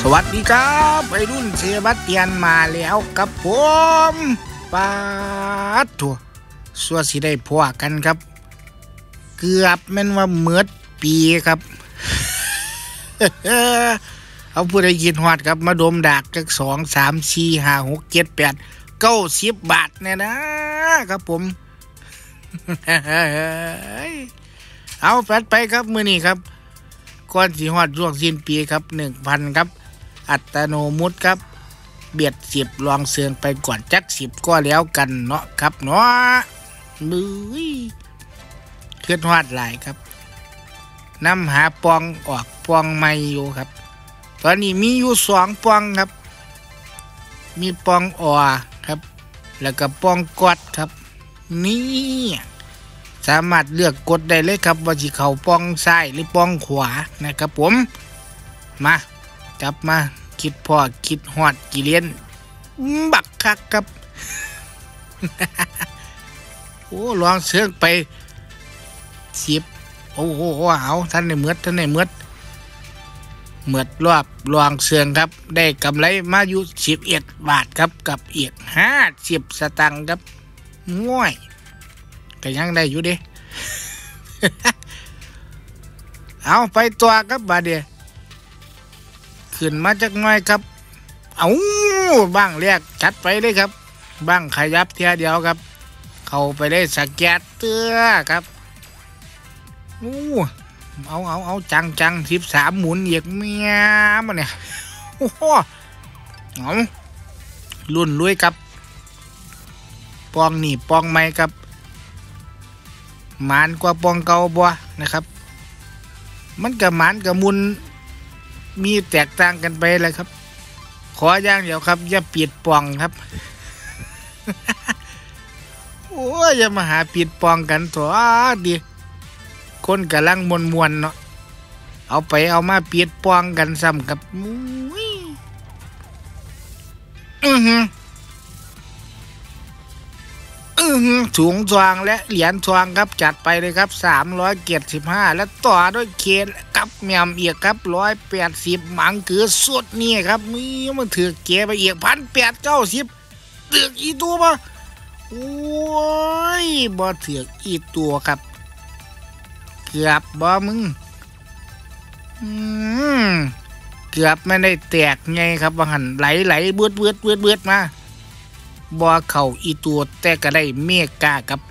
วัสดีครับวัยรุ่นเซบาสเตียนมาแล้วกับผมปาดถั่วสัวสิได้พวกันครับเกือบแม่นว่าเมือดปีครับเอาผู้ใดยินฮอดครับมาดมดากจัก2 3 4 5 6 7 8 90 บาทเนี่ยนะครับผมเอาแฟดไปครับมื้อนี้ครับก่อนสิฮอดช่วงสิ้นปีครับ 1,000 ครับอัตโนมัติครับเบียด10ลองเสืองไปก่อนจัก10ก็แล้วกันเนาะครับเนาะมือขึ้นฮอดหลายครับนำหาปองออกปองใหม่อยู่ครับตอนนี้มีอยู่2ปองครับมีปองออครับแล้วก็ปองกอดครับนี่สามารถเลือกกดได้เลยครับว่าสิเข้าปองซ้ายหรือปองขวานะครับผมมาจับมาคิดพ่อคิดฮอดกี่เลียนบักคักครับ โอ้ลองเสื่องไป10โอ้โหเอาท่านในเมือดรอบลองเสื่องครับได้กำไรมาอยู่11 บาทครับกับอีก50 สตางค์ครับง่วยก็ยังได้อยู่เด้ เอาไปตัวครับบาดเดียขึ้นมาจากน้อยครับเอาบ้างแรกจัดไปเลยครับบ้างขยับเทียเดียวครับเข้าไปได้สแกตเตื้อครับเอาจัง13หมุนเหยียกเมียมันเนี่ยโอ้โหเอารุ่นลุยครับปองนี่ปองใหม่ครับหมานกว่าปองเก่าบ่นะครับมันกับหมานกับมุนมีแตกต่างกันไปเลยครับขออย่างเดียวครับอย่าปิดปองครับ โอ้ยอย่ามาหาปิดปองกันตัวดิคนกำลังมวนเนาะเอาไปเอามาปิดปองกันซ้ำกับถุงทองและเหรียญทองครับจัดไปเลยครับ375แล้วต่อด้วยเคสกับแมมเอียกครับ180หมังคือสุดนี่ครับมีมันถือเกไปเอียก1,890ถืออีตัวป่ะโอ้ยบ่ถืออีตัวครับเกือบบ่มึงเกือบไม่ได้แตกไงครับว่าหันไหลเบือดมาบ่เข้าอีตัวแต่ก็ได้เมกากับ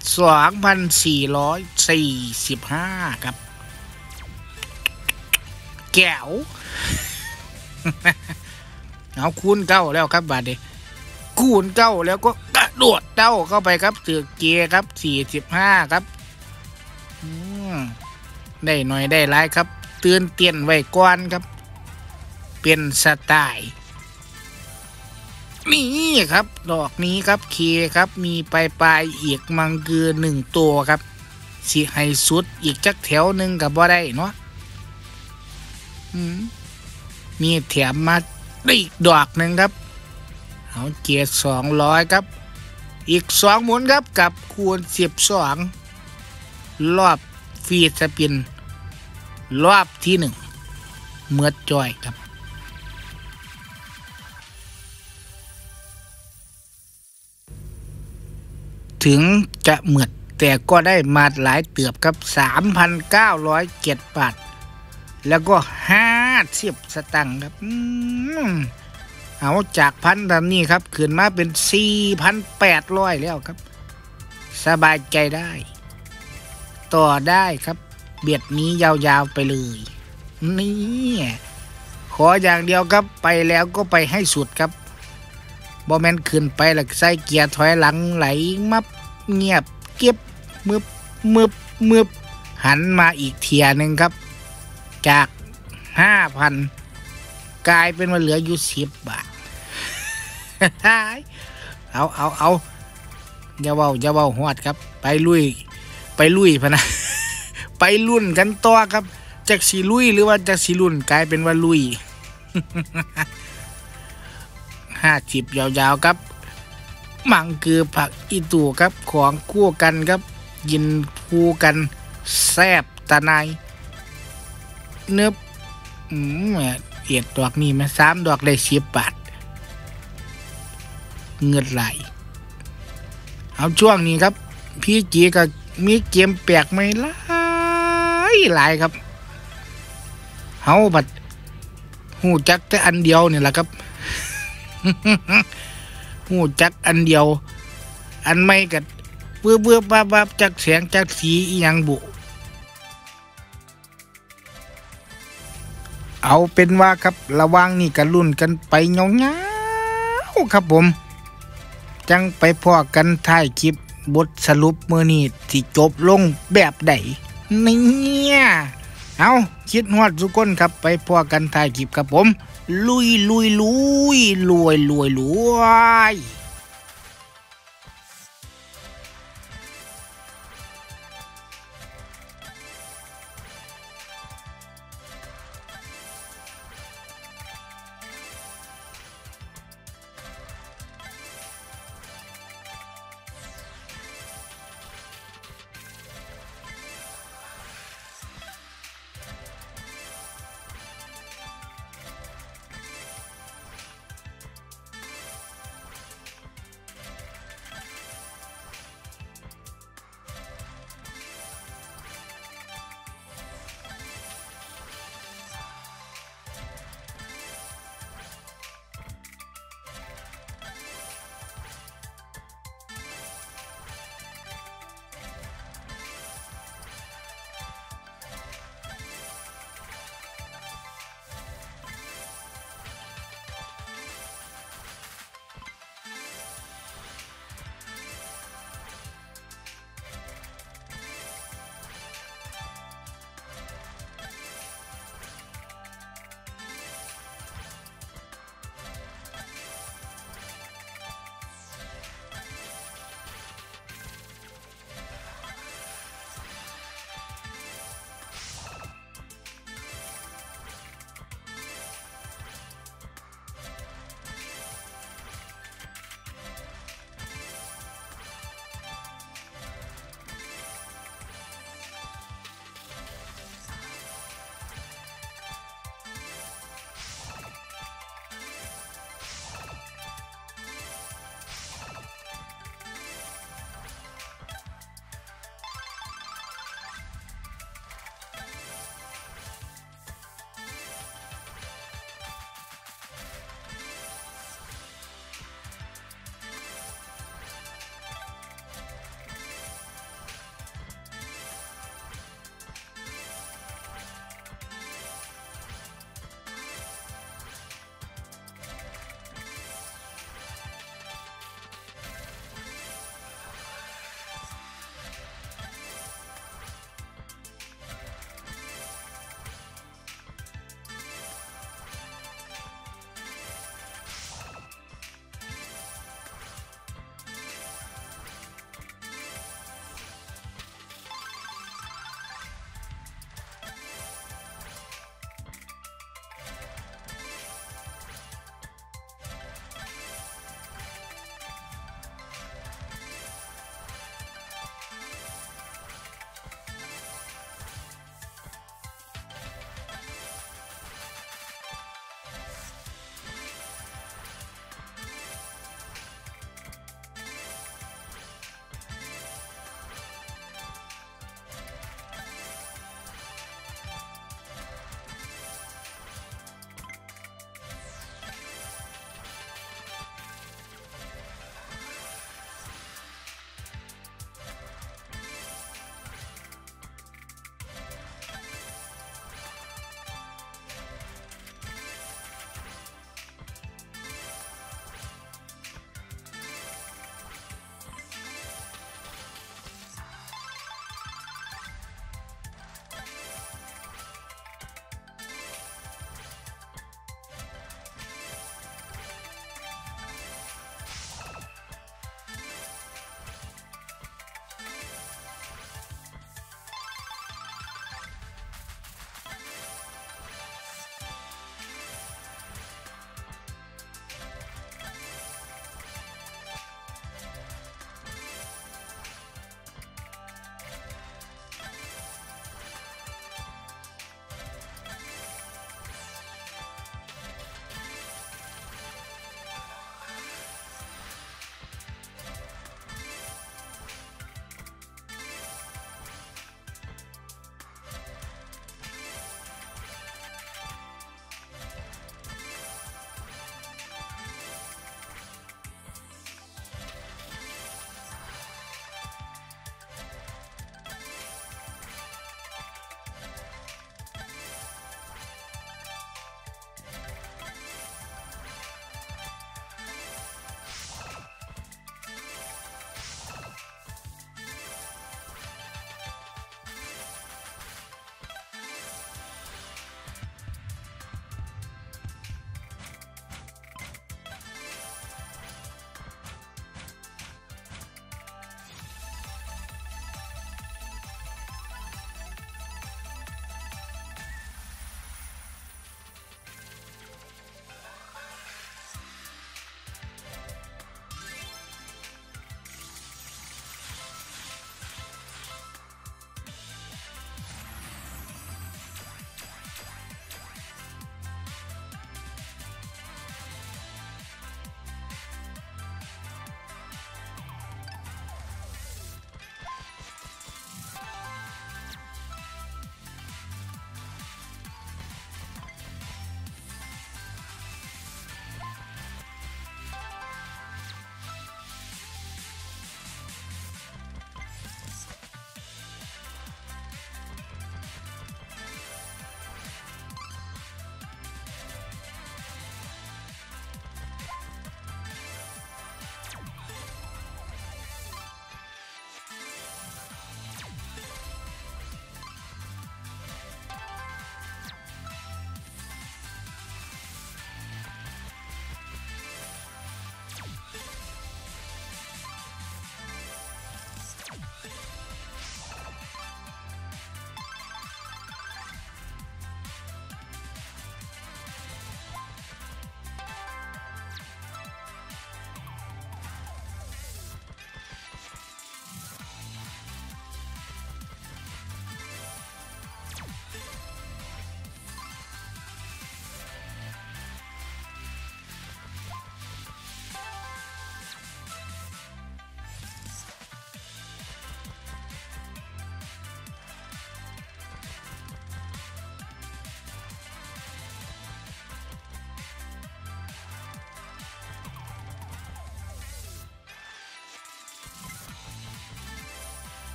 2,445ครับแก้ว เอาคูณ9แล้วครับบาดนี้คูณ9แล้วก็กระโดดเต้าเข้าไปครับตึกเกียร์ครับ45ครับได้หน่อยได้หลายครับเตือนเตียนไว้ก่อนครับเป็นสไตล์นี่ครับดอกนี้ครับเคครับมีปลายอีกมังเกือ1ตัวครับสิให้สุดอีกจักแถวหนึ่งกับบ่ได้เนาะมีแถมมาอีกดอกหนึ่งครับเอาเกียร์200ครับอีก2หมุนครับกับคูณ12รอบฟีสปินรอบที่1เมื่อจอยครับถึงจะเหมือดแต่ก็ได้มาหลายเตือบครับ 3,907 บาทแล้วก็50 สตังค์ครับเอาจาก1,000ตอนนี้ครับขึ้นมาเป็น 4,800 แล้วครับสบายใจได้ต่อได้ครับเบียดนี้ยาวๆไปเลยนี่ขออย่างเดียวครับไปแล้วก็ไปให้สุดครับบ่แม่นขึ้นไปแล้วใส่เกียร์ถอยหลังไหลมับเงียบเก็บมึบหันมาอีกเทียนึงครับจาก 5,000 กลายเป็นว่าเหลืออยู่10 บาท เอาอย่าเว้าฮอดครับไปลุยพะนะ ไปลุ่นกันต่อครับจากสิลุยหรือว่าจากสิลุ่นกลายเป็นว่าลุย 50 ยาวๆครับมังคือผักอีตู่ครับของคู่กันครับยินคู่กันแซ่บตะนายเนื้อ 11ดอกนี่มา3ดอกได้10 บาทเงินไหลเอาช่วงนี้ครับพี่จีก็มีเกมแปลกไม่หลายครับเฮาบัดหูจักแต่อันเดียวนี่แหละครับ หูจักอันเดียวอันไม่กัดเบื่อบ้าจักแสงจักสีอีหยังบุเอาเป็นว่าครับระวังนี่กันรุ่นกันไปเงาๆครับผมจังไปพอกันท้ายคลิปบทสรุปมื้อนี้สิจบลงแบบใดเนี่ยเอาคิดฮอดทุกคนครับไปพอกันท้ายคลิปครับผมลุยรวย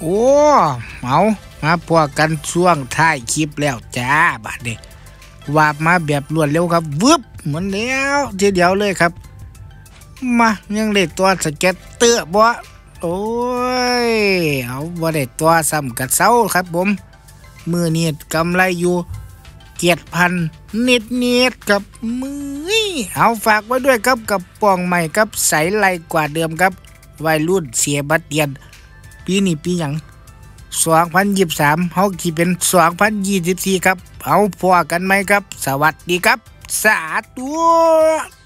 โอ้เอามาพวกกันช่วงท้ายคลิปแล้วจ้าบาดนี้วาบมาแบบรวดเร็วครับวึบเหมือนแล้วทีเดียวเลยครับมายังเด็ดตัวสเก็ตเตอร์บ่โอ้ยเอาบ่ได้ตัวซ้ำกับเซาครับผมมือนี้กำไรอยู่7,000นิดครับมือเอาฝากไว้ด้วยครับกับปองใหม่ครับใสไหลกว่าเดิมครับวัยรุ่นเสียบัตรเตียนปีนี้ปีหยัง2023เฮาที่เป็น2024ครับเอาพอกันไหมครับสวัสดีครับสาธุ